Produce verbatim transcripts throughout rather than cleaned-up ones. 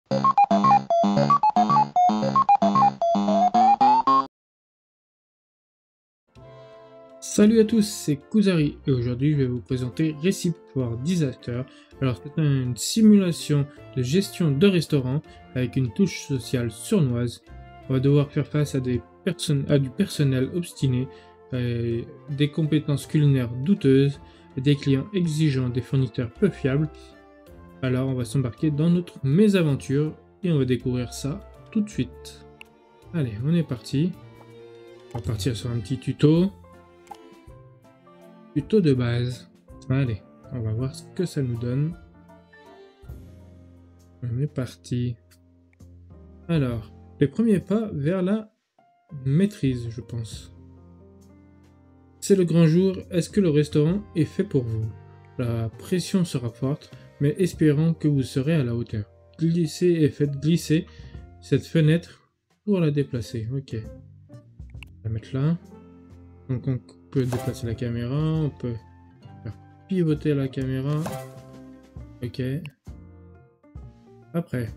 Salut à tous, c'est Kuzari et aujourd'hui je vais vous présenter Recipe for Disaster. Alors c'est une simulation de gestion de restaurant avec une touche sociale sournoise. On va devoir faire face à, des personnes, à du personnel obstiné, euh, des compétences culinaires douteuses, des clients exigeants, des fournisseurs peu fiables. Alors on va s'embarquer dans notre mésaventure et on va découvrir ça tout de suite. Allez, on est parti. On va partir sur un petit tuto. Tuto de base. Allez, on va voir ce que ça nous donne. On est parti. Alors, les premiers pas vers la maîtrise, je pense. C'est le grand jour. Est-ce que le restaurant est fait pour vous? La pression sera forte, mais espérons que vous serez à la hauteur. Glissez et faites glisser cette fenêtre pour la déplacer. Ok. On va la mettre là. Donc on peut déplacer la caméra, on peut faire pivoter la caméra. Ok. Après.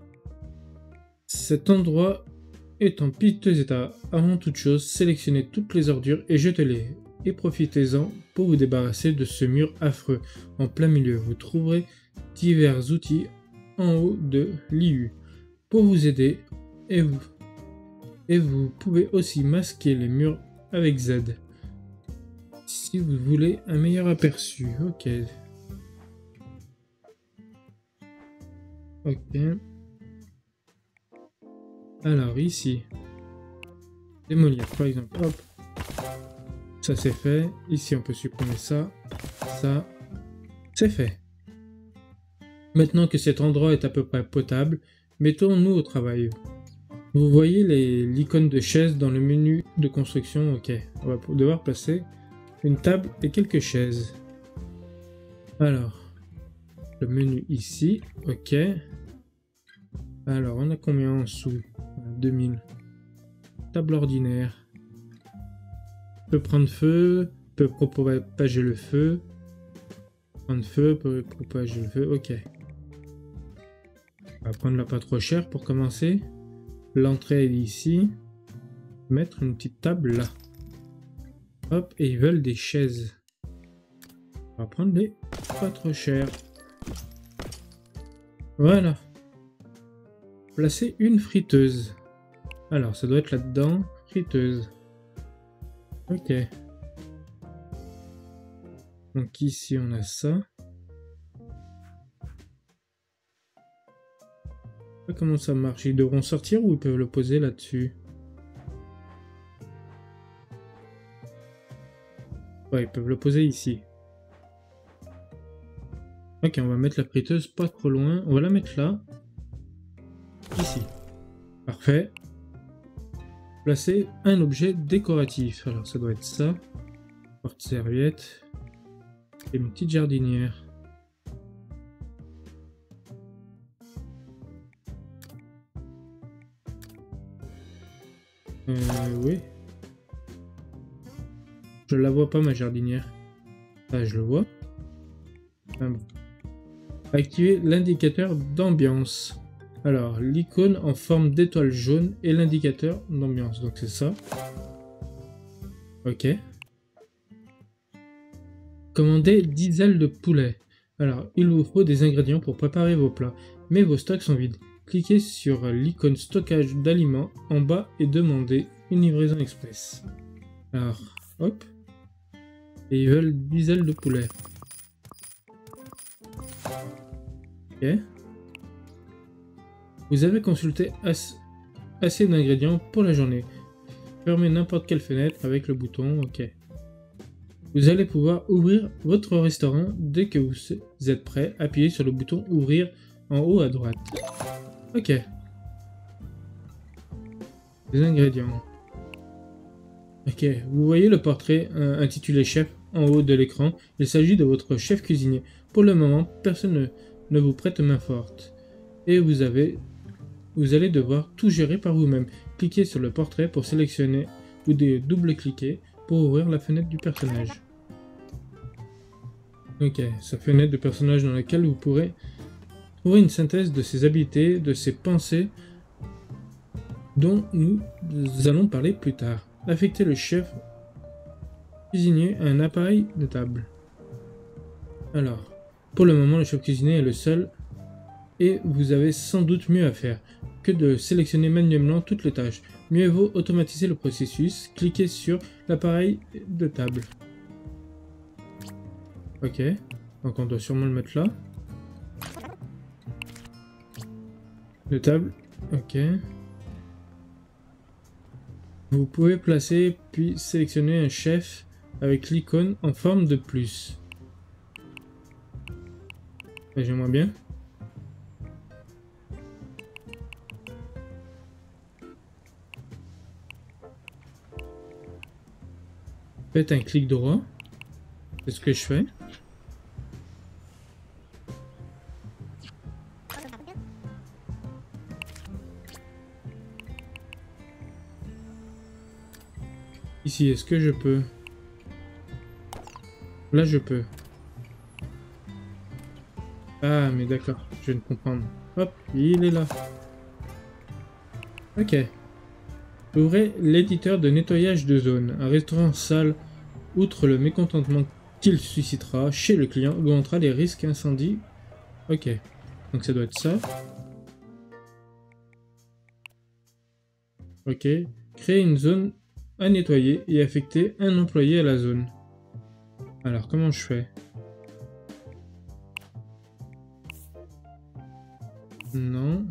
Cet endroit est en piteux état. Avant toute chose, sélectionnez toutes les ordures et jetez-les. Et profitez-en pour vous débarrasser de ce mur affreux. En plein milieu, vous trouverez divers outils en haut de l'I U pour vous aider. Et vous, et vous pouvez aussi masquer les murs avec Z. Si vous voulez un meilleur aperçu. Ok. Ok. Alors ici. Démolir par exemple. Hop. Ça c'est fait. Ici on peut supprimer ça. Ça. C'est fait. Maintenant que cet endroit est à peu près potable, mettons-nous au travail. Vous voyez l'icône de chaise dans le menu de construction. Ok. On va devoir placer une table et quelques chaises. Alors, le menu ici, ok. Alors, on a combien en dessous? deux mille. Table ordinaire. Peut prendre feu, peut propager le feu. Prendre feu, peut propager le feu, ok. On va prendre la pas trop chère pour commencer. L'entrée est ici. Mettre une petite table là. Hop, et ils veulent des chaises. On va prendre les pas trop chères. Voilà. Placer une friteuse. Alors, ça doit être là-dedans. Friteuse. Ok. Donc ici, on a ça. Comment ça marche? Ils devront sortir ou ils peuvent le poser là-dessus? Ouais, ils peuvent le poser ici. Ok, on va mettre la friteuse pas trop loin. On va la mettre là. Ici. Parfait. Placer un objet décoratif. Alors ça doit être ça. Porte-serviette. Et une petite jardinière. Euh, oui. Je la vois pas, ma jardinière. Ah, je le vois. Ah, bon. Activer l'indicateur d'ambiance. Alors, l'icône en forme d'étoile jaune et l'indicateur d'ambiance. Donc, c'est ça. Ok. Commandez dix ailes de poulet. Alors, il vous faut des ingrédients pour préparer vos plats. Mais vos stocks sont vides. Cliquez sur l'icône stockage d'aliments en bas et demandez une livraison express. Alors, hop. Et ils veulent dix ailes de poulet. Ok. Vous avez consulté as assez d'ingrédients pour la journée. Fermez n'importe quelle fenêtre avec le bouton OK. Vous allez pouvoir ouvrir votre restaurant dès que vous êtes prêt. Appuyez sur le bouton ouvrir en haut à droite. Ok. Les ingrédients. Ok, vous voyez le portrait euh, intitulé chef en haut de l'écran. Il s'agit de votre chef cuisinier. Pour le moment, personne ne, ne vous prête main forte. Et vous, avez, vous allez devoir tout gérer par vous-même. Cliquez sur le portrait pour sélectionner ou double-cliquer pour ouvrir la fenêtre du personnage. Ok, sa fenêtre de personnage dans laquelle vous pourrez Ouvrez une synthèse de ses habiletés, de ses pensées, dont nous allons parler plus tard. Affectez le chef cuisinier à un appareil de table. Alors, pour le moment, le chef cuisinier est le seul et vous avez sans doute mieux à faire que de sélectionner manuellement toutes les tâches. Mieux vaut automatiser le processus. Cliquez sur l'appareil de table. Ok, donc on doit sûrement le mettre là. De table, ok. Vous pouvez placer puis sélectionner un chef avec l'icône en forme de plus. J'aimerais bien. Faites un clic droit. C'est ce que je fais. Ici, est-ce que je peux? Là, je peux. Ah, mais d'accord, je viens de comprendre. Hop, il est là. Ok. Ouvrez l'éditeur de nettoyage de zone. Un restaurant-salle, outre le mécontentement qu'il suscitera chez le client, augmentera les risques incendie. Ok. Donc ça doit être ça. Ok. Créer une zone à nettoyer et affecter un employé à la zone. Alors, comment je fais? Non.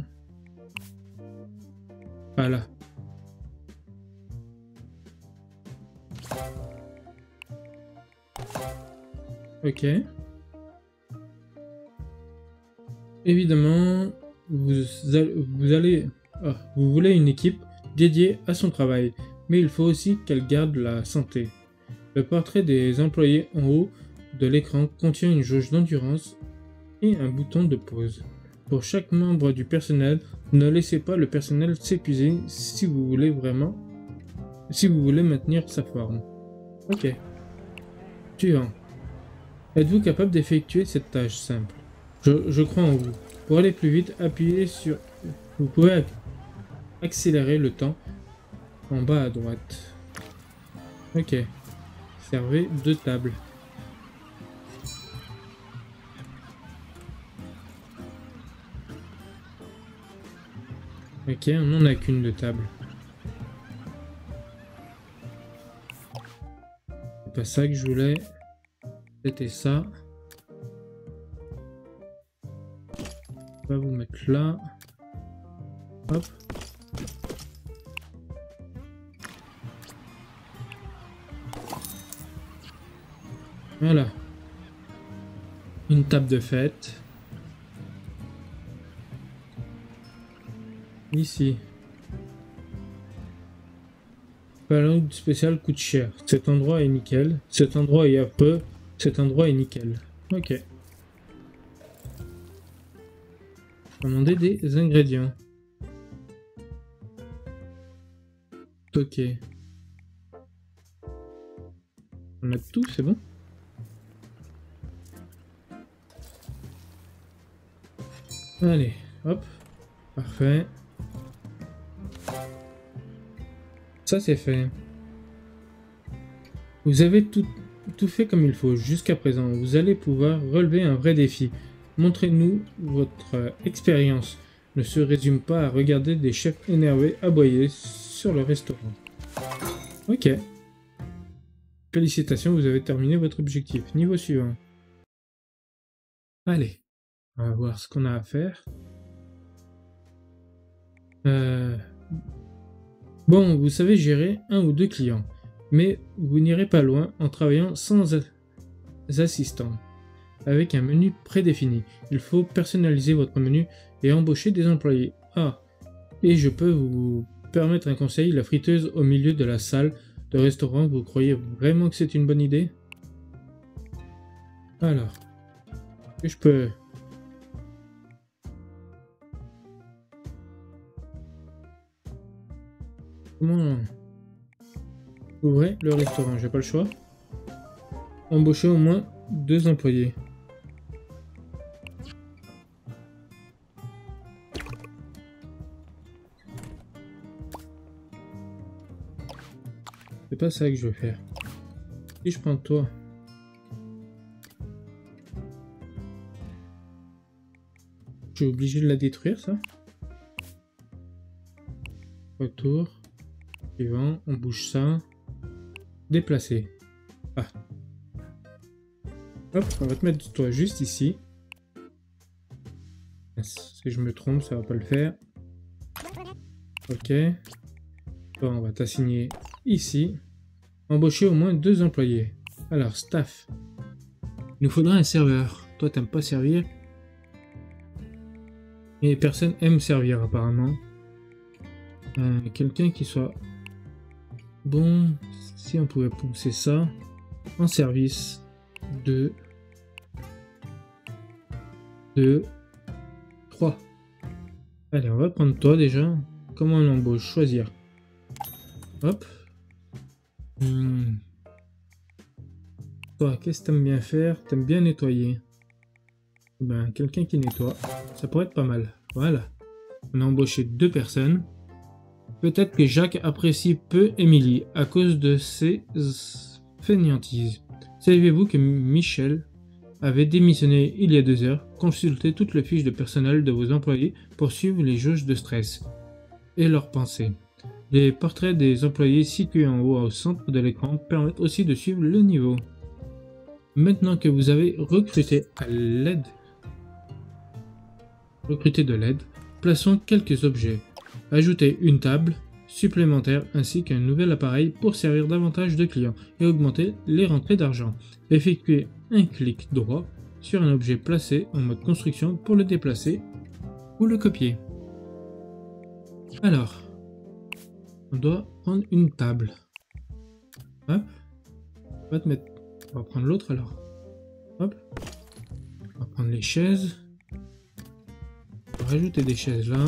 Pas là. Ok. Évidemment, vous, vous allez... Oh, vous voulez une équipe dédiée à son travail, mais il faut aussi qu'elle garde la santé. Le portrait des employés en haut de l'écran contient une jauge d'endurance et un bouton de pause. Pour chaque membre du personnel, ne laissez pas le personnel s'épuiser si vous voulez vraiment... si vous voulez maintenir sa forme. Ok. Suivant. Êtes-vous capable d'effectuer cette tâche simple? je, je crois en vous. Pour aller plus vite, appuyez sur... Vous pouvez accélérer le temps en bas à droite. Ok. Servez deux tables. Ok, on n'en a qu'une de table. C'est pas ça que je voulais. C'était ça. On va vous mettre là. Hop. Voilà. Une table de fête. Ici. Ballon spécial coûte cher. Cet endroit est nickel. Cet endroit est affreux. Cet endroit est nickel. Ok. Commander des ingrédients. Ok. On a tout, c'est bon? Allez, hop. Parfait. Ça c'est fait. Vous avez tout, tout fait comme il faut jusqu'à présent. Vous allez pouvoir relever un vrai défi. Montrez-nous votre expérience. Ne se résume pas à regarder des chefs énervés aboyer sur le restaurant. Ok. Félicitations, vous avez terminé votre objectif. Niveau suivant. Allez, on va voir ce qu'on a à faire. Euh... Bon, vous savez gérer un ou deux clients, mais vous n'irez pas loin en travaillant sans assistant. Avec un menu prédéfini, il faut personnaliser votre menu et embaucher des employés. Ah, et je peux vous permettre un conseil, la friteuse au milieu de la salle de restaurant, vous croyez vraiment que c'est une bonne idée? Alors, que je peux... Comment... Ouvrez le restaurant, j'ai pas le choix. Embaucher au moins deux employés. C'est pas ça que je veux faire. Si je prends toi. Je suis obligé de la détruire, ça. Retour. Suivant. On bouge ça. Déplacer. Ah. Hop, on va te mettre toi juste ici. Si je me trompe, ça va pas le faire. Ok. Bon, on va t'assigner ici. Embaucher au moins deux employés. Alors, staff. Il nous faudra un serveur. Toi, t'aimes pas servir. Et personne aime servir, apparemment. Euh, Quelqu'un qui soit... Bon, si on pouvait pousser ça. En service. Deux. Deux. Trois. Allez, on va prendre toi déjà. Comment on embauche? Choisir. Hop. Hmm. Toi, qu'est-ce que t'aimes bien faire? T'aimes bien nettoyer. Ben, quelqu'un qui nettoie. Ça pourrait être pas mal. Voilà. On a embauché deux personnes. Peut-être que Jacques apprécie peu Émilie à cause de ses fainéantises. Saviez-vous que Michel avait démissionné il y a deux heures? Consultez toutes les fiches de personnel de vos employés pour suivre les jauges de stress et leurs pensées. Les portraits des employés situés en haut au centre de l'écran permettent aussi de suivre le niveau. Maintenant que vous avez recruté à l'aide, recruté de l'aide, plaçons quelques objets. Ajoutez une table supplémentaire ainsi qu'un nouvel appareil pour servir davantage de clients et augmenter les rentrées d'argent. Effectuez un clic droit sur un objet placé en mode construction pour le déplacer ou le copier. Alors, on doit prendre une table. Hop. On va te mettre... On va prendre l'autre alors. Hop. On va prendre les chaises. On va rajouter des chaises là.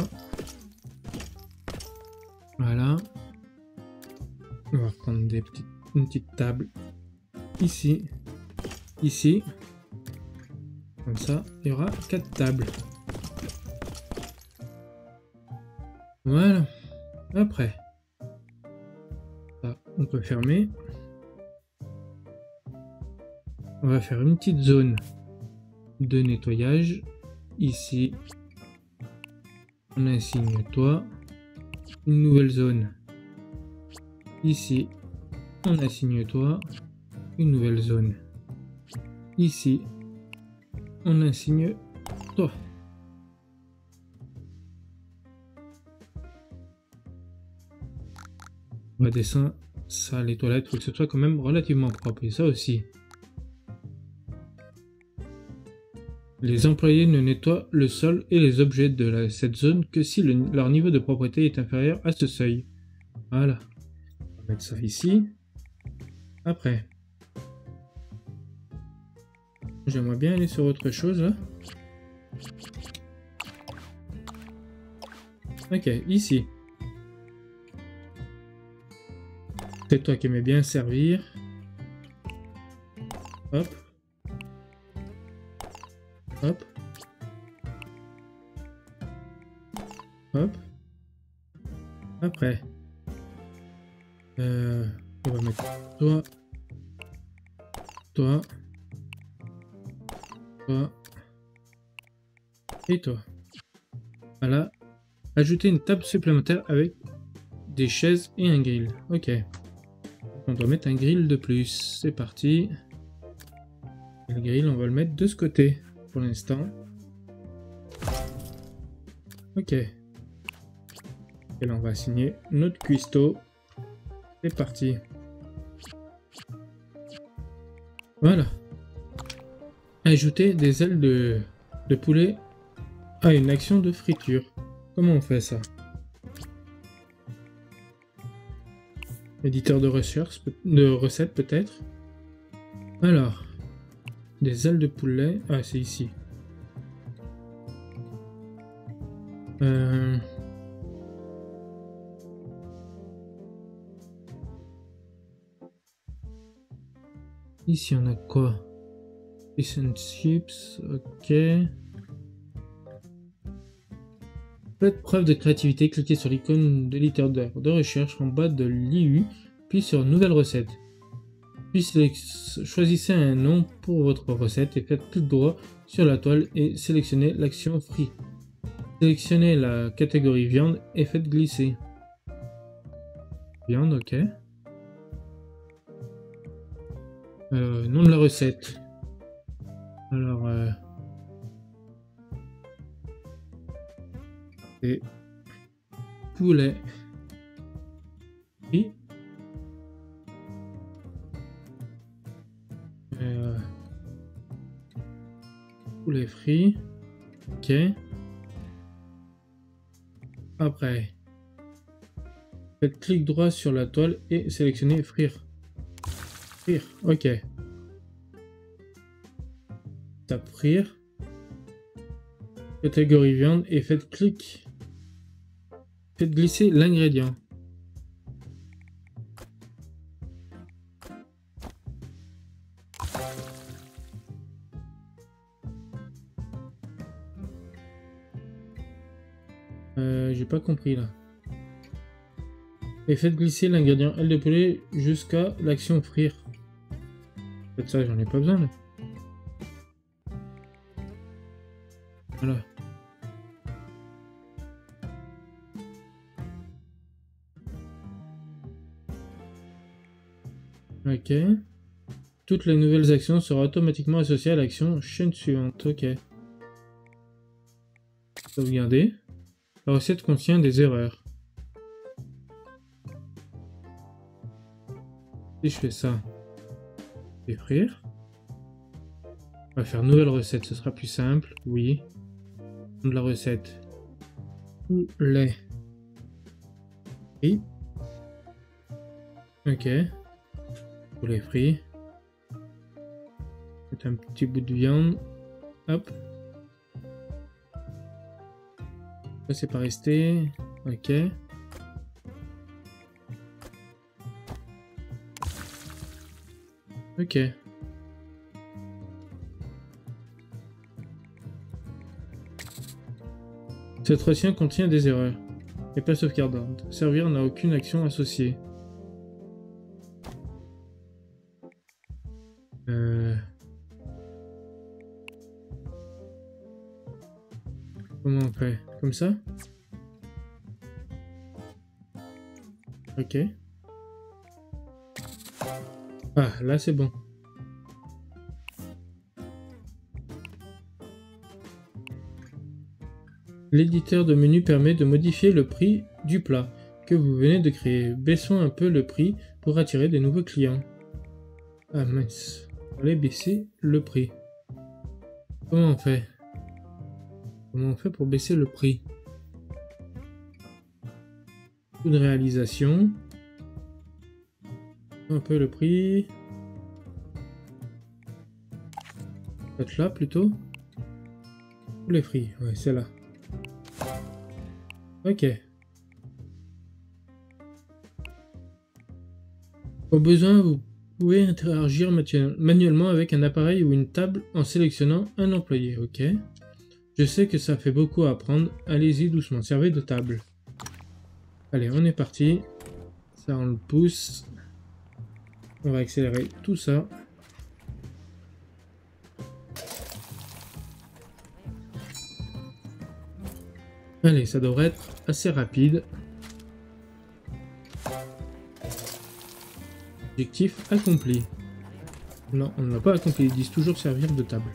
Voilà. On va prendre des petites, une petite table ici, ici. Comme ça, il y aura quatre tables. Voilà. Après, ça, on peut fermer. On va faire une petite zone de nettoyage. Ici, on assigne toi. Une nouvelle zone. Ici, on assigne toi. Une nouvelle zone. Ici, on assigne toi. On va descendre ça, les toilettes, il faut que ce soit quand même relativement propre. Et ça aussi. Les employés ne nettoient le sol et les objets de la, cette zone que si le, leur niveau de propreté est inférieur à ce seuil. Voilà. On va mettre ça ici. Après. J'aimerais bien aller sur autre chose là. Ok, ici. C'est toi qui aimais bien servir. Hop. Hop. Hop. Après. Euh, on va mettre toi. Toi. Toi. Et toi. Voilà. Ajouter une table supplémentaire avec des chaises et un grill. Ok. On doit mettre un grill de plus. C'est parti. Le grill, on va le mettre de ce côté. Pour l'instant. Ok. Et là, on va assigner notre cuistot. C'est parti. Voilà. Ajouter des ailes de, de poulet à une action de friture. Comment on fait ça? Éditeur de recherche, de recettes peut-être. Alors. Des ailes de poulet. Ah, c'est ici. Euh... Ici, on a quoi? Fish and chips. Ok. Faites preuve de créativité. Cliquez sur l'icône de l'éditeur de recherche en bas de l'I U puis sur Nouvelle recette. Puis choisissez un nom pour votre recette et faites clic droit sur la toile et sélectionnez l'action Free. Sélectionnez la catégorie viande et faites glisser. Viande, ok. Euh, nom de la recette. Alors, euh, c'est poulet frit. Euh, poulet frit. Ok. Après, faites clic droit sur la toile et sélectionnez frire. Frire, ok. Tape frire. Catégorie viande et faites clic. Faites glisser l'ingrédient. Euh, j'ai pas compris là. Et faites glisser l'ingrédient aile de poulet jusqu'à l'action frire. Faites ça, j'en ai pas besoin là. Voilà. Ok. Toutes les nouvelles actions seront automatiquement associées à l'action chaîne suivante. Ok. Sauvegarder. La recette contient des erreurs. Si je fais ça, défrire. On va faire nouvelle recette, ce sera plus simple. Oui. De la recette. Poulet. Frit. Ok. Poulet frit. C'est un petit bout de viande. Hop. Ça c'est pas resté. Ok. Ok. Cette recette contient des erreurs. Et pas sauvegardante. Servir n'a aucune action associée. Euh... Comment on fait? Comme ça? Ok. Ah, là c'est bon. L'éditeur de menu permet de modifier le prix du plat que vous venez de créer. Baissons un peu le prix pour attirer des nouveaux clients. Ah mince. Allez baisser le prix. Comment on fait? Comment on fait pour baisser le prix? Coût de réalisation. Un peu le prix. Peut-être là plutôt. Ou les prix. Ouais, c'est là. Ok. Au besoin, vous pouvez interagir manuellement avec un appareil ou une table en sélectionnant un employé. Ok. Je sais que ça fait beaucoup à apprendre. Allez-y doucement. Servez de table. Allez, on est parti. Ça, on le pousse. On va accélérer tout ça. Allez, ça devrait être assez rapide. Objectif accompli. Non, on ne l'a pas accompli. Ils disent toujours servir de table.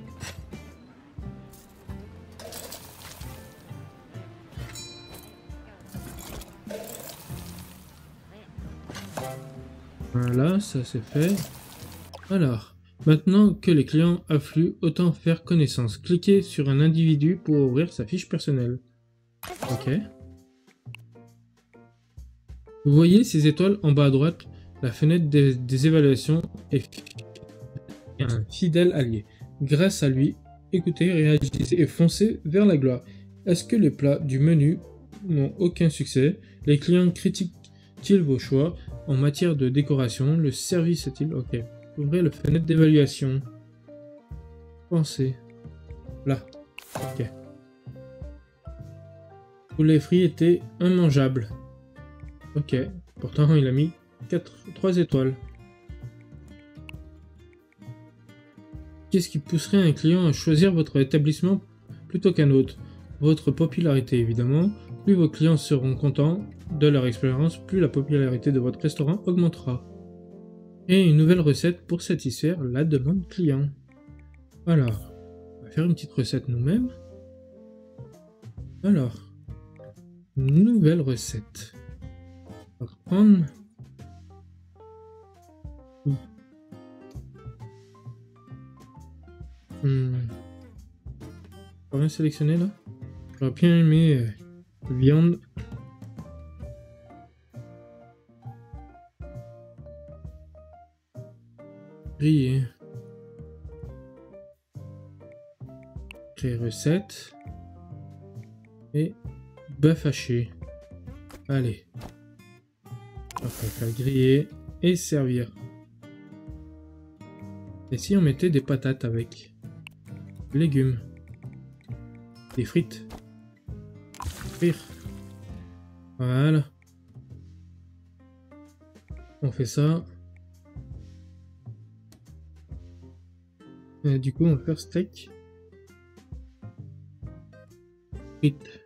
Voilà, ça c'est fait. Alors, maintenant que les clients affluent, autant faire connaissance. Cliquez sur un individu pour ouvrir sa fiche personnelle. Ok. Vous voyez ces étoiles en bas à droite? La fenêtre des, des évaluations est un fidèle allié. Grâce à lui, écoutez, réagissez et foncez vers la gloire. Est-ce que les plats du menu n'ont aucun succès? Les clients critiquent-ils vos choix en matière de décoration? Le service est-il ok? Ouvrez la fenêtre d'évaluation. Pensez. Là. Ok. Poulet frit était immangeable. Ok. Pourtant, il a mis quatre, trois étoiles. Qu'est-ce qui pousserait un client à choisir votre établissement plutôt qu'un autre? Votre popularité, évidemment. Plus vos clients seront contents de leur expérience, plus la popularité de votre restaurant augmentera. Et une nouvelle recette pour satisfaire la demande client. Alors, on va faire une petite recette nous-mêmes. Alors, nouvelle recette. On va prendre... Hmm. Pas rien sélectionné là. J'aurais bien aimé euh, viande. Grillée. Créer recette. Et bœuf haché. Allez. On va faire griller et servir. Et si on mettait des patates avec? Légumes. Des frites. Frire. Voilà. On fait ça. Et du coup, on va faire steak. Frites.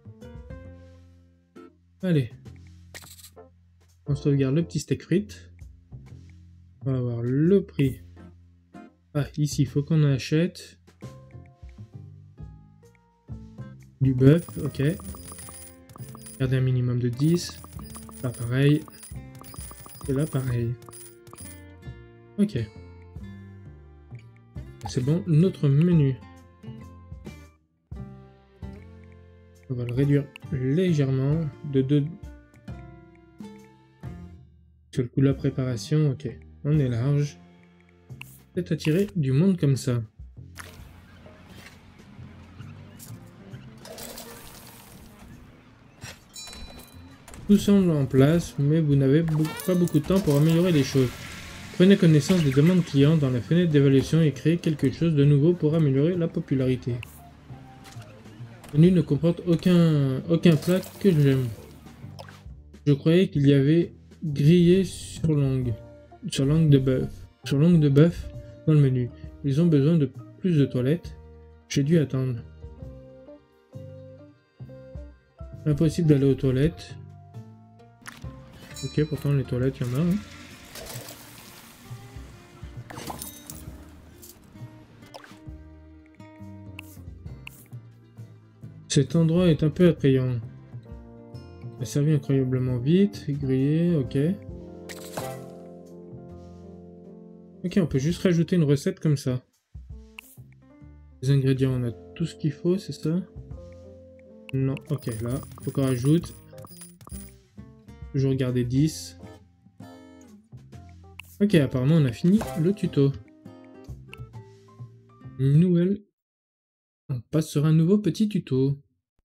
Allez. On sauvegarde le petit steak frites. On va voir le prix. Ah, ici, il faut qu'on en achète. Du bœuf, ok. Garder un minimum de dix. Là, pareil. Et là, pareil. Ok. C'est bon, notre menu. On va le réduire légèrement de deux. Sur le coup de la préparation, ok. On est large. Peut-être attirer du monde comme ça. Tout semble en place, mais vous n'avez pas beaucoup de temps pour améliorer les choses. Prenez connaissance des demandes clients dans la fenêtre d'évaluation et créez quelque chose de nouveau pour améliorer la popularité. Le menu ne comporte aucun, aucun plat que j'aime. Je croyais qu'il y avait grillé sur langue, sur langue de bœuf, sur langue de bœuf dans le menu. Ils ont besoin de plus de toilettes. J'ai dû attendre. Impossible d'aller aux toilettes. Ok, pourtant les toilettes, il y en a. Hein. Cet endroit est un peu attrayant. Il a servi incroyablement vite, grillé, ok. Ok, on peut juste rajouter une recette comme ça. Les ingrédients, on a tout ce qu'il faut, c'est ça? Non, ok, là, faut qu'on rajoute. Toujours garder dix. Ok, apparemment on a fini le tuto. Une nouvelle. On passe sur un nouveau petit tuto.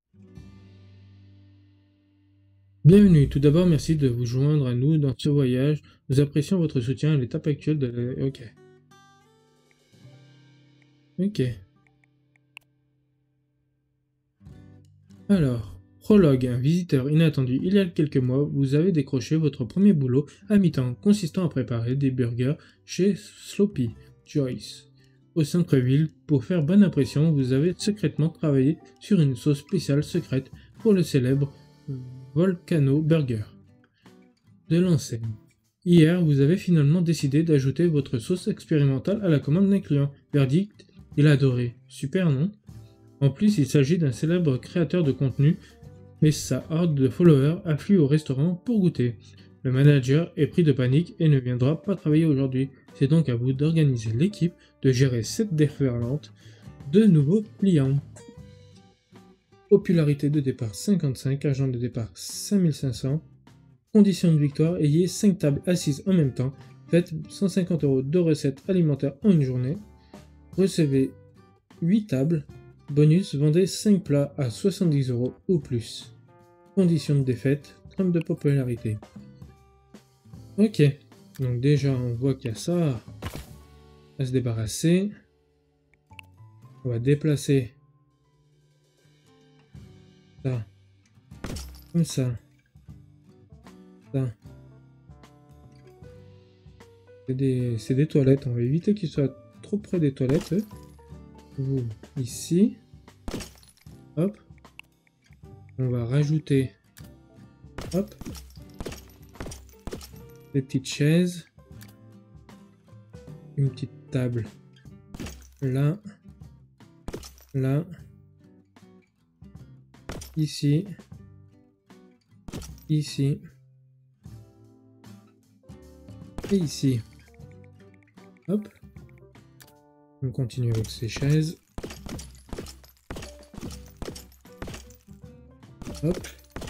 Bienvenue, tout d'abord merci de vous joindre à nous dans ce voyage. Nous apprécions votre soutien à l'étape actuelle de la... Ok. Ok. Alors, prologue, un visiteur inattendu. Il y a quelques mois, vous avez décroché votre premier boulot à mi-temps, consistant à préparer des burgers chez Sloppy Joyce. Au centre-ville, pour faire bonne impression, vous avez secrètement travaillé sur une sauce spéciale secrète pour le célèbre Volcano Burger de l'enseigne. Hier, vous avez finalement décidé d'ajouter votre sauce expérimentale à la commande d'un client. Verdict, il a adoré. Super, non? En plus, il s'agit d'un célèbre créateur de contenu, et sa horde de followers afflue au restaurant pour goûter. Le manager est pris de panique et ne viendra pas travailler aujourd'hui. C'est donc à vous d'organiser l'équipe, de gérer cette déferlante de nouveaux clients. Popularité de départ cinquante-cinq, argent de départ cinq mille cinq cents. Conditions de victoire, ayez cinq tables assises en même temps. Faites cent cinquante euros de recettes alimentaires en une journée. Recevez huit tables. Bonus, vendez cinq plats à soixante-dix euros ou plus. Conditions de défaite, trente de popularité. Ok, donc déjà on voit qu'il y a ça à se débarrasser. On va déplacer ça, comme ça, ça, C'est des, c'est des toilettes. On va éviter qu'ils soient trop près des toilettes. Vous, ici. Hop. On va rajouter. Hop. Des petites chaises. Une petite table. Là. Là. Ici. Ici. Et ici. Hop. On continue avec ces chaises. Hop.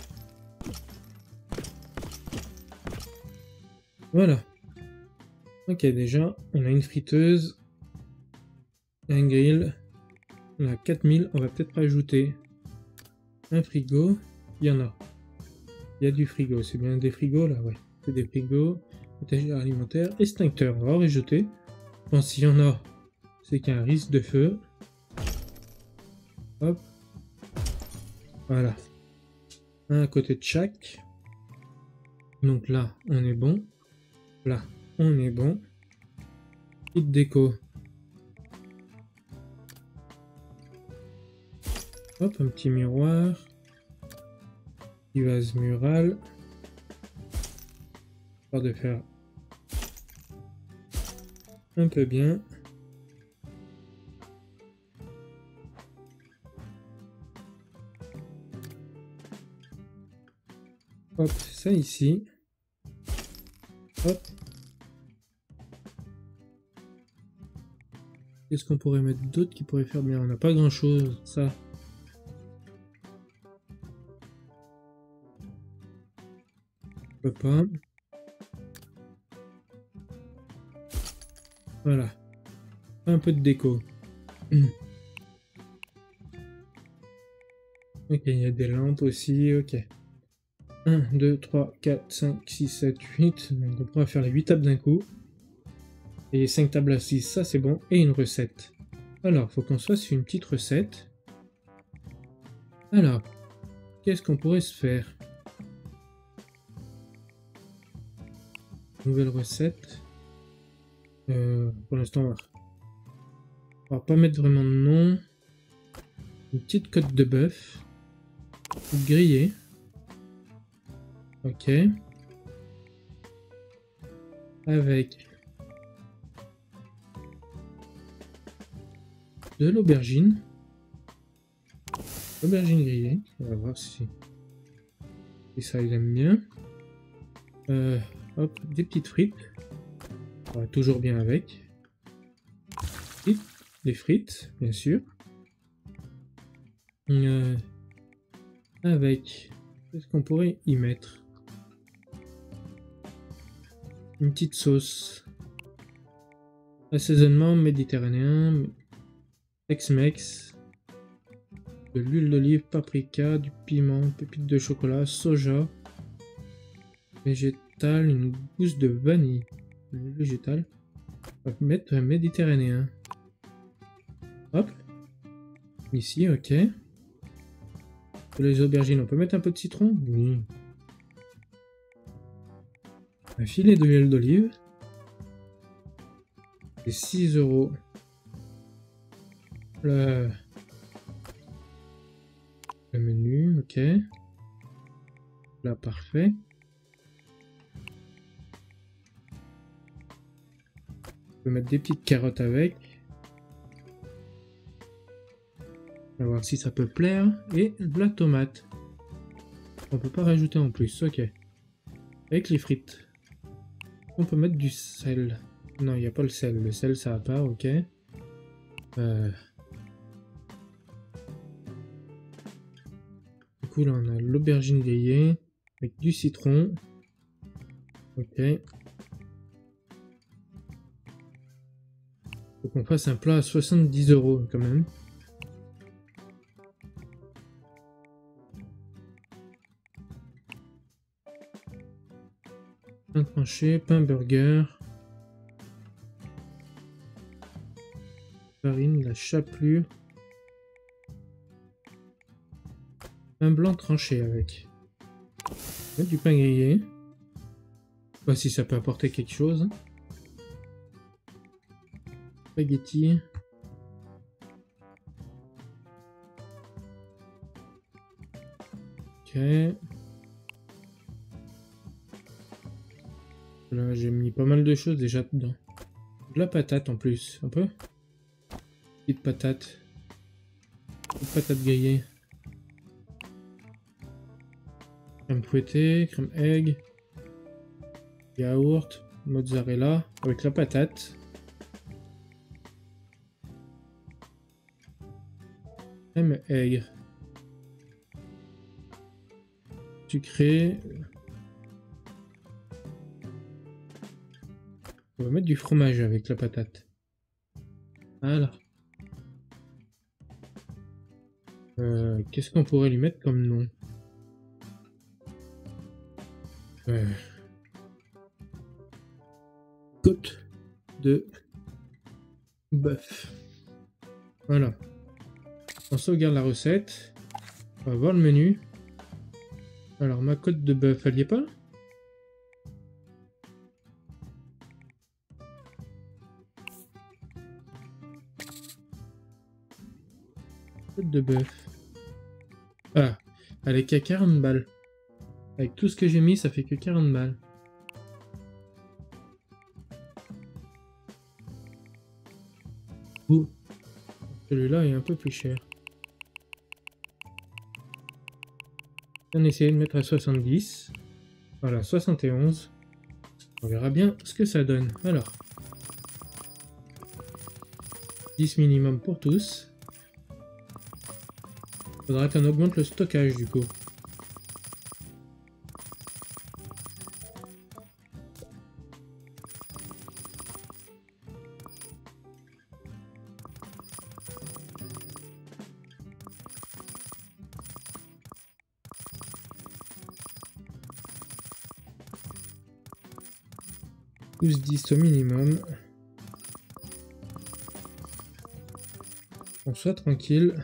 Voilà. Ok, déjà, on a une friteuse. Un grill. On a quatre mille. On va peut-être rajouter un frigo. Il y en a. Il y a du frigo. C'est bien des frigos là, ouais. C'est des frigos. Étagère alimentaire. Extincteur. On va rejeter. Bon, s'il y en a, c'est qu'il y a un risque de feu. Hop. Voilà. Un à côté de chaque. Donc là, on est bon. Là, on est bon. Petite déco. Hop, un petit miroir. Petit vase mural. Pas de faire un peu bien. Hop, ça ici. Hop. Qu'est-ce qu'on pourrait mettre d'autre qui pourrait faire bien? On n'a pas grand chose, ça. On peut pas. Voilà. Un peu de déco. Ok, il y a des lampes aussi, ok. un, deux, trois, quatre, cinq, six, sept, huit. Donc on pourra faire les huit tables d'un coup. Et cinq tables à six, ça c'est bon. Et une recette. Alors, faut qu'on se fasse une petite recette. Alors, qu'est-ce qu'on pourrait se faire? Nouvelle recette. Euh, pour l'instant, on va... on va pas mettre vraiment de nom. Une petite côte de bœuf. Grillée. Ok. Avec de l'aubergine. Aubergine grillée. On va voir si, si ça il aime bien. Euh, hop, des petites frites. On va toujours bien avec. Et les frites, bien sûr. Euh, avec... Qu'est-ce qu'on pourrait y mettre? Une petite sauce. Assaisonnement méditerranéen. Tex-Mex. De l'huile d'olive, paprika, du piment, pépites de chocolat, soja. Végétal, une gousse de vanille. Végétal. On va mettre un méditerranéen. Hop. Ici, ok. Pour les aubergines, on peut mettre un peu de citron? Oui. Un filet d'huile d'olive. Et six euros. Le... le menu, ok. Là, parfait. On peut mettre des petites carottes avec. On va voir si ça peut plaire. Et de la tomate. On peut pas rajouter en plus, ok. Avec les frites. On peut mettre du sel. Non, il n'y a pas le sel. Le sel, ça va pas, ok. Euh... Du coup, là, on a l'aubergine grillée. Avec du citron. Ok. Faut qu'on fasse un plat à soixante-dix euros quand même. Pain tranché, pain burger. Farine, la chapelure. Pain blanc tranché avec. Du pain grillé. Je sais pas si ça peut apporter quelque chose. Spaghetti. Ok. Là, j'ai mis pas mal de choses déjà dedans. De la patate en plus, un peu. Petite patate. Petite patate grillée. Crème fouettée, crème egg. Yaourt, mozzarella avec la patate. Crème aigre. Sucré. On va mettre du fromage avec la patate. Voilà. Euh, Qu'est-ce qu'on pourrait lui mettre comme nom? euh... Côte de bœuf. Voilà. On sauvegarde la recette. On va voir le menu. Alors, ma côte de bœuf, elle y est pas? Côte de bœuf. Ah, elle est qu'à quarante balles. Avec tout ce que j'ai mis, ça fait que quarante balles. Ouh. Celui-là est un peu plus cher. On essaie de mettre à soixante-dix. Voilà, soixante et onze. On verra bien ce que ça donne. Alors. dix minimum pour tous. Faudra qu'on augmente le stockage du coup. Plus dix au minimum. On soit tranquille.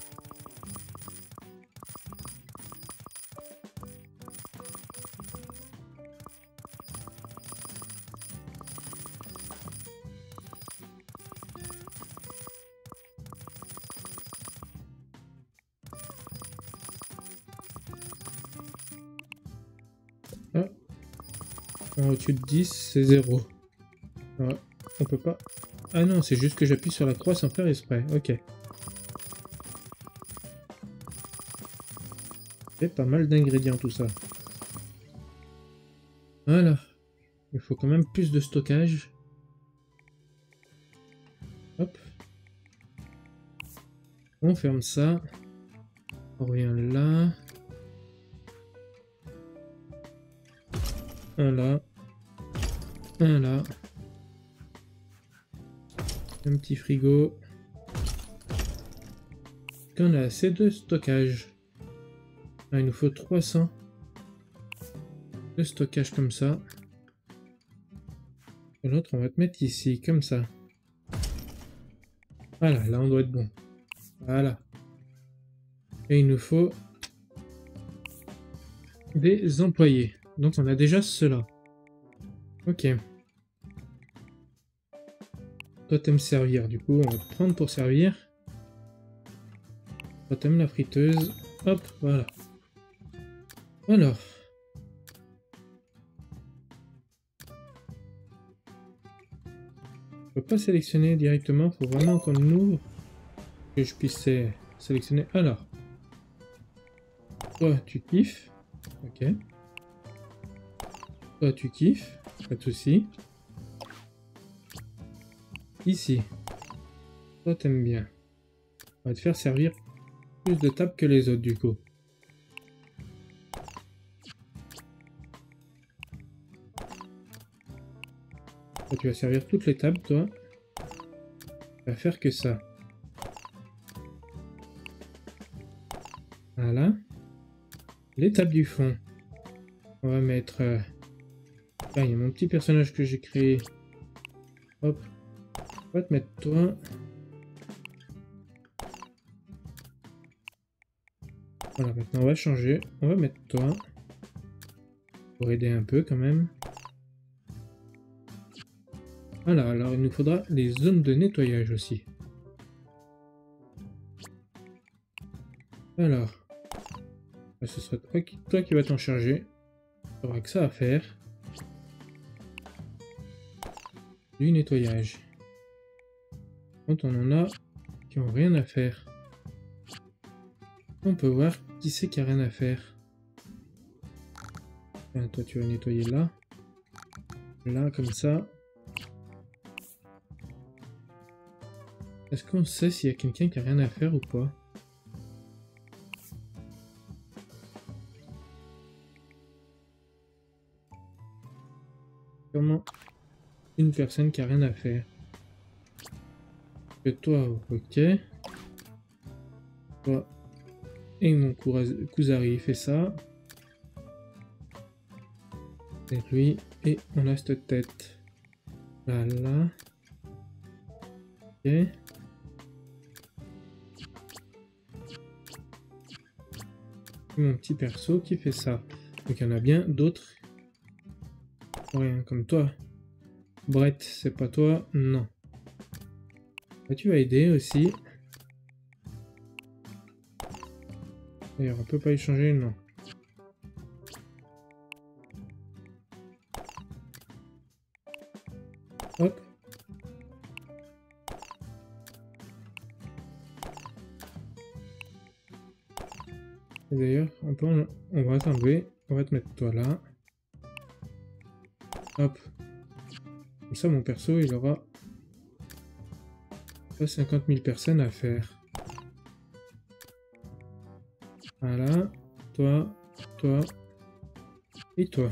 Ah. Au-dessus de dix, c'est zéro. Ah, on peut pas... Ah non, c'est juste que j'appuie sur la croix sans faire exprès. Ok. C'est pas mal d'ingrédients tout ça. Voilà. Il faut quand même plus de stockage. Hop. On ferme ça. On revient là. Un là. Un là. Un petit frigo. Qu'on a assez de stockage. Ah, il nous faut trois cents de stockage comme ça. Et l'autre, on va te mettre ici, comme ça. Voilà, là on doit être bon. Voilà. Et il nous faut des employés. Donc on a déjà cela. Ok. Toi t'aimes servir, du coup on va te prendre pour servir. Toi t'aimes la friteuse. Hop, voilà. Alors. Je peux pas sélectionner directement, faut vraiment qu'on ouvre. Que je puisse sélectionner. Alors. Toi tu kiffes. Ok. Toi tu kiffes. Pas de soucis. Ici. Toi t'aimes bien. On va te faire servir plus de tables que les autres du coup. Toi, tu vas servir toutes les tables, toi. Tu vas faire que ça. Voilà. Les tables du fond. On va mettre... Euh... Là, il y a mon petit personnage que j'ai créé. Hop. On va te mettre toi. Voilà, maintenant on va changer. On va mettre toi. Pour aider un peu quand même. Voilà, alors il nous faudra les zones de nettoyage aussi. Alors, ce sera toi qui, toi qui vas t'en charger. Tu n'auras que ça à faire. Du nettoyage. Quand on en a qui ont rien à faire. On peut voir qui c'est qui a rien à faire. Ah, toi tu vas nettoyer là. Là, comme ça. Est-ce qu'on sait s'il y a quelqu'un qui a rien à faire ou pas? Comment une personne qui a rien à faire? Que toi, ok. Toi et mon Kuzari fait ça. Et lui, et on a cette tête. Là, là. Ok. Mon petit perso qui fait ça. Donc il y en a bien d'autres. Rien comme toi. Brett, c'est pas toi? Non. Bah, tu vas aider aussi. D'ailleurs, on peut pas échanger? Non. Hop. Et d'ailleurs, on, peut, on va t'enlever. On va te mettre toi là. Hop. Comme ça, mon perso, il aura pas cinquante mille personnes à faire. Voilà. Toi, toi et toi.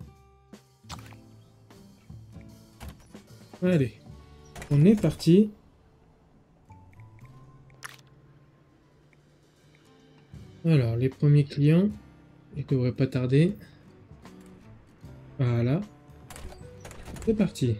Allez. On est parti. Alors, les premiers clients, ils devraient pas tarder. Voilà. C'est parti.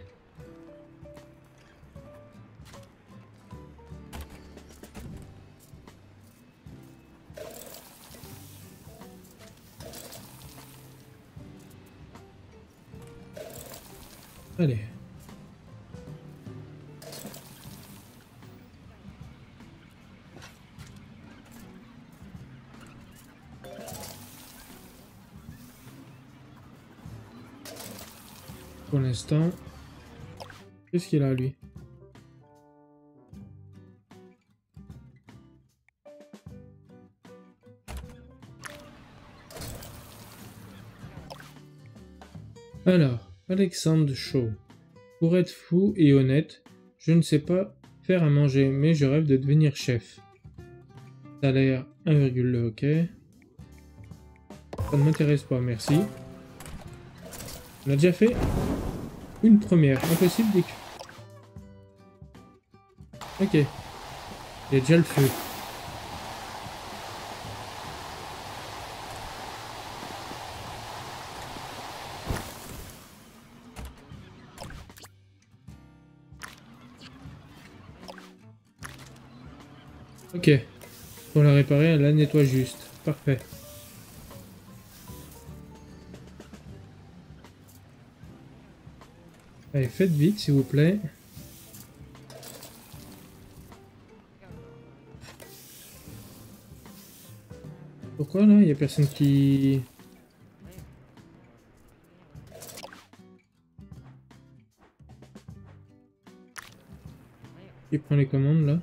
Allez. Pour l'instant, qu'est-ce qu'il a lui? Alors, Alexandre Shaw. Pour être fou et honnête, je ne sais pas faire à manger, mais je rêve de devenir chef. Salaire un virgule deux, ok. Ça ne m'intéresse pas, merci. On a déjà fait une première, impossible d'y... Ok. Il y a déjà le feu. Ok. Pour la réparer, elle la nettoie juste. Parfait. Allez, faites vite, s'il vous plaît. Pourquoi, là, il n'y a personne qui... qui prend les commandes, là?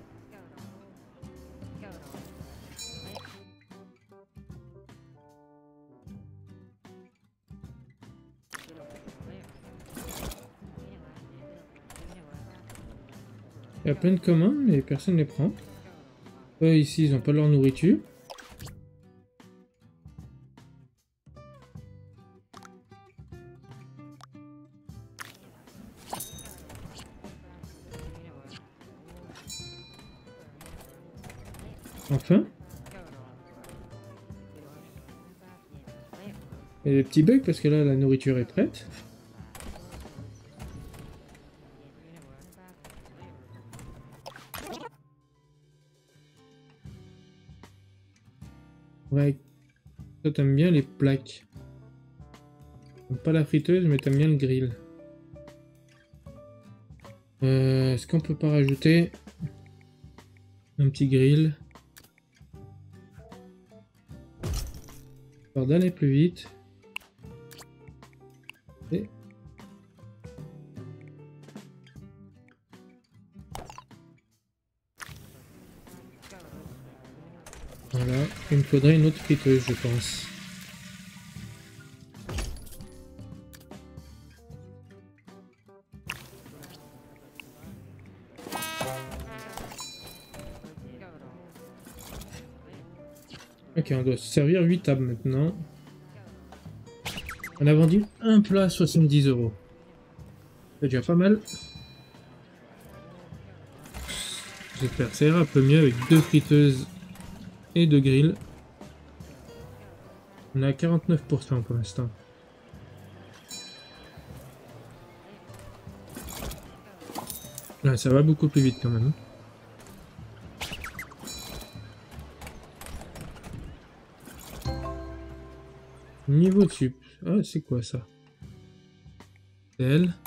Il y a plein de commandes, mais personne ne les prend. Eux, ici, ils n'ont pas leur nourriture. Enfin. Il y a des petits bugs parce que là, la nourriture est prête. Ouais, toi t'aimes bien les plaques. T'aimes pas la friteuse, mais t'aimes bien le grill. Euh, Est-ce qu'on peut pas rajouter un petit grill? Histoire d'aller plus vite. Et... voilà, il me faudrait une autre friteuse, je pense. Ok, on doit se servir huit tables maintenant. On a vendu un plat à soixante-dix euros. C'est déjà pas mal. J'espère que ça ira un peu mieux avec deux friteuses et deux grilles. On est à quarante-neuf pour cent pour l'instant. Là, ça va beaucoup plus vite quand même. Niveau de sup. Ah, c'est quoi ça? Elle.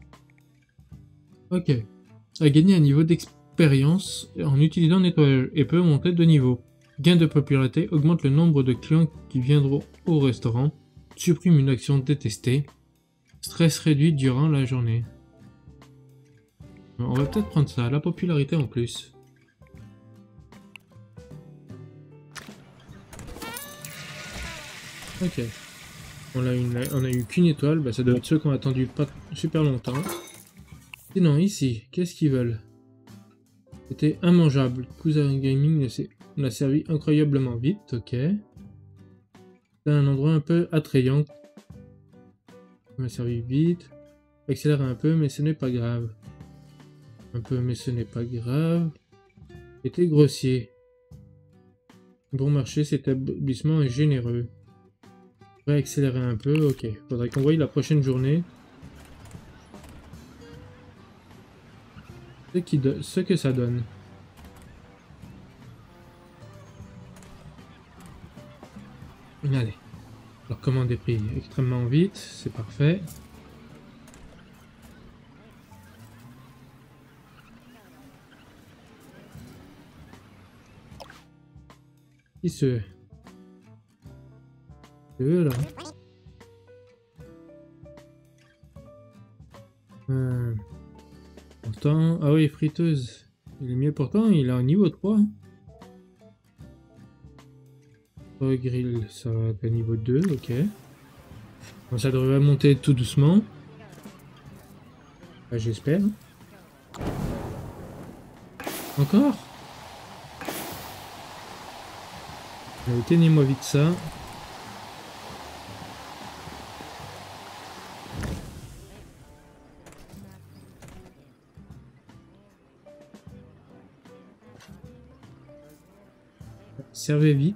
Ok. A gagné un niveau d'expérience en utilisant le nettoyage et peut monter de niveau. Gain de popularité augmente le nombre de clients qui viendront au restaurant. Supprime une action détestée. Stress réduit durant la journée. On va peut-être prendre ça, la popularité en plus. Ok. On a, une, on a eu qu'une étoile, bah, ça doit être ceux qu'on a attendu pas super longtemps. Sinon, ici, qu'est-ce qu'ils veulent? C'était immangeable. Cousin Gaming l'a servi incroyablement vite, ok. C'est un endroit un peu attrayant. On l'a servi vite. Accélère un peu, mais ce n'est pas grave. Un peu, mais ce n'est pas grave. C'était grossier. Bon marché, cet établissement est généreux. On va accélérer un peu, ok. Faudrait qu'on voie la prochaine journée. Ce, qui ce que ça donne. Allez. Alors, commande est pris extrêmement vite, c'est parfait. Qui se... C'est eux, là. Euh... Pourtant... Ah oui, friteuse. Il est mieux pourtant, il est au niveau trois. Hein. Oh, grill, ça va être à niveau deux, ok. Bon, ça devrait monter tout doucement. Bah, j'espère. Encore? Allez, tenez-moi vite ça. Servez vite.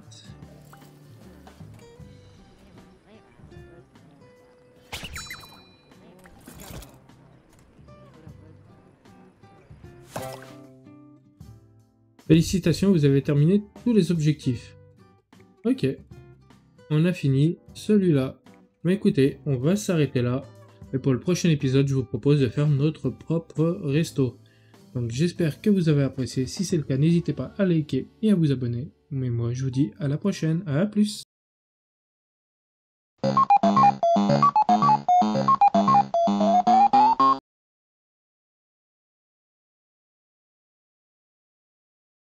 Félicitations, vous avez terminé tous les objectifs. Ok. On a fini celui-là. Mais écoutez, on va s'arrêter là. Et pour le prochain épisode, je vous propose de faire notre propre resto. Donc j'espère que vous avez apprécié. Si c'est le cas, n'hésitez pas à liker et à vous abonner. Mais moi, je vous dis à la prochaine. À plus.